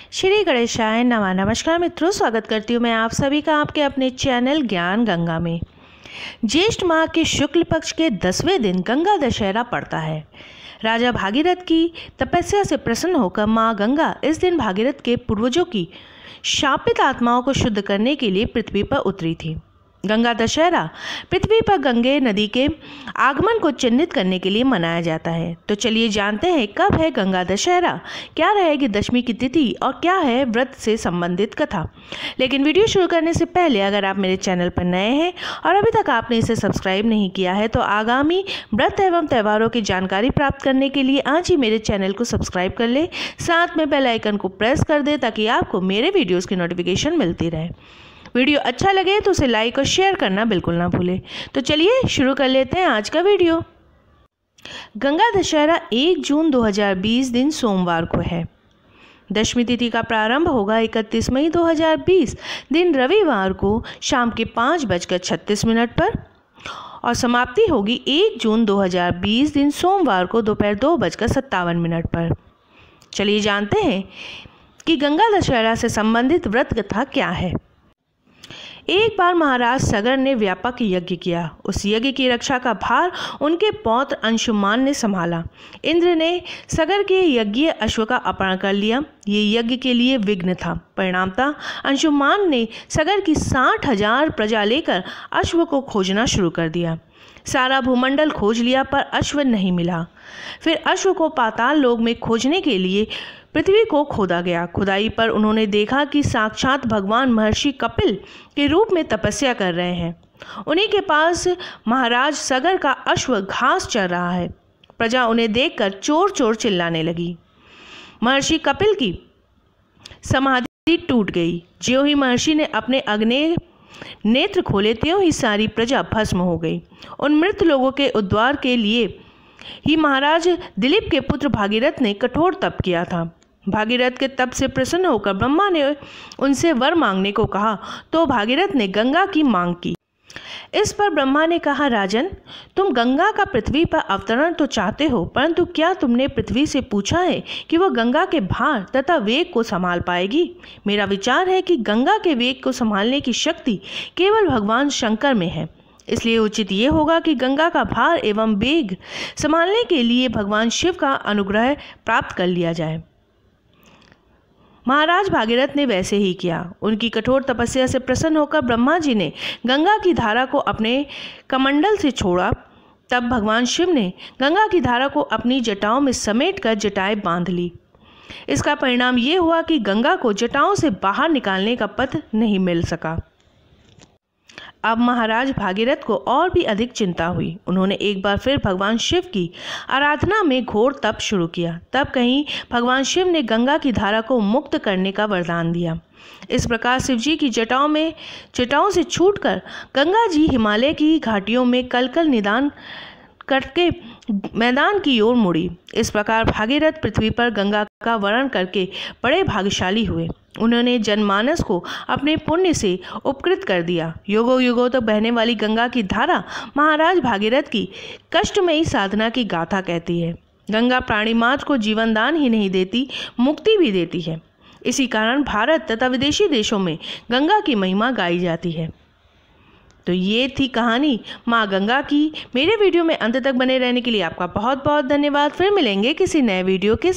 श्री गणेशाय नमः। नमस्कार मित्रों, स्वागत करती हूँ मैं आप सभी का आपके अपने चैनल ज्ञान गंगा में। ज्येष्ठ माह के शुक्ल पक्ष के 10वें दिन गंगा दशहरा पड़ता है। राजा भागीरथ की तपस्या से प्रसन्न होकर माँ गंगा इस दिन भागीरथ के पूर्वजों की शापित आत्माओं को शुद्ध करने के लिए पृथ्वी पर उतरी थी। गंगा दशहरा पृथ्वी पर गंगे नदी के आगमन को चिन्हित करने के लिए मनाया जाता है। तो चलिए जानते हैं कब है गंगा दशहरा, क्या रहेगी दशमी की तिथि और क्या है व्रत से संबंधित कथा। लेकिन वीडियो शुरू करने से पहले अगर आप मेरे चैनल पर नए हैं और अभी तक आपने इसे सब्सक्राइब नहीं किया है तो आगामी व्रत एवं त्योहारों की जानकारी प्राप्त करने के लिए आज ही मेरे चैनल को सब्सक्राइब कर ले, साथ में बेल आइकन को प्रेस कर दे ताकि आपको मेरे वीडियोज़ की नोटिफिकेशन मिलती रहे। वीडियो अच्छा लगे तो उसे लाइक और शेयर करना बिल्कुल ना भूलें। तो चलिए शुरू कर लेते हैं आज का वीडियो। गंगा दशहरा 1 जून 2020 दिन सोमवार को है। दशमी तिथि का प्रारंभ होगा 31 मई 2020 दिन रविवार को शाम के 5:36 पर और समाप्ति होगी 1 जून 2020 दिन सोमवार को दोपहर 2:57 पर। चलिए जानते हैं कि गंगा दशहरा से संबंधित व्रत कथा क्या है। एक बार महाराज सगर ने व्यापक यज्ञ किया। उस यज्ञ की रक्षा का भार उनके पौत्र अंशुमान ने संभाला। इंद्र ने सगर के यज्ञीय अश्व का अपहरण कर लिया। ये यज्ञ के लिए विघ्न था। परिणामतः अंशुमान ने सगर की 60,000 प्रजा लेकर अश्व को खोजना शुरू कर दिया। सारा भूमंडल खोज लिया पर अश्व नहीं मिला। फिर अश्व को पाताल लोक में खोजने के लिए पृथ्वी को खोदा गया। खुदाई पर उन्होंने देखा कि साक्षात भगवान महर्षि कपिल के रूप में तपस्या कर रहे हैं। उन्हीं के पास महाराज सगर का अश्व घास चर रहा है। प्रजा उन्हें देखकर चोर चोर चिल्लाने लगी। महर्षि कपिल की समाधि टूट गई। ज्यों ही महर्षि ने अपने अग्नि नेत्र खोले त्यों ही सारी प्रजा भस्म हो गई। उन मृत लोगों के उद्धार के लिए ही महाराज दिलीप के पुत्र भागीरथ ने कठोर तप किया था। भागीरथ के तप से प्रसन्न होकर ब्रह्मा ने उनसे वर मांगने को कहा तो भागीरथ ने गंगा की मांग की। इस पर ब्रह्मा ने कहा, राजन, तुम गंगा का पृथ्वी पर अवतरण तो चाहते हो, परंतु क्या तुमने पृथ्वी से पूछा है कि वह गंगा के भार तथा वेग को संभाल पाएगी? मेरा विचार है कि गंगा के वेग को संभालने की शक्ति केवल भगवान शंकर में है। इसलिए उचित ये होगा कि गंगा का भार एवं वेग संभालने के लिए भगवान शिव का अनुग्रह प्राप्त कर लिया जाए। महाराज भागीरथ ने वैसे ही किया। उनकी कठोर तपस्या से प्रसन्न होकर ब्रह्मा जी ने गंगा की धारा को अपने कमंडल से छोड़ा। तब भगवान शिव ने गंगा की धारा को अपनी जटाओं में समेटकर जटाएं बांध ली। इसका परिणाम ये हुआ कि गंगा को जटाओं से बाहर निकालने का पथ नहीं मिल सका। अब महाराज भागीरथ को और भी अधिक चिंता हुई। उन्होंने एक बार फिर भगवान शिव की आराधना में घोर तप शुरू किया। तब कहीं भगवान शिव ने गंगा की धारा को मुक्त करने का वरदान दिया। इस प्रकार शिव जी की जटाओं से छूटकर गंगा जी हिमालय की घाटियों में कलकल निदान करके मैदान की ओर मुड़ी। इस प्रकार भागीरथ पृथ्वी पर गंगा का वरण करके बड़े भाग्यशाली हुए। उन्होंने जनमानस को अपने पुण्य से उपकृत कर दिया। युगों युगों तक बहने वाली गंगा की धारा महाराज भागीरथ की कष्टमयी साधना की गाथा कहती है। गंगा प्राणी मात्र को जीवन दान ही नहीं देती, मुक्ति भी देती है। इसी कारण भारत तथा विदेशी देशों में गंगा की महिमा गाई जाती है। तो ये थी कहानी माँ गंगा की। मेरे वीडियो में अंत तक बने रहने के लिए आपका बहुत बहुत धन्यवाद। फिर मिलेंगे किसी नए वीडियो के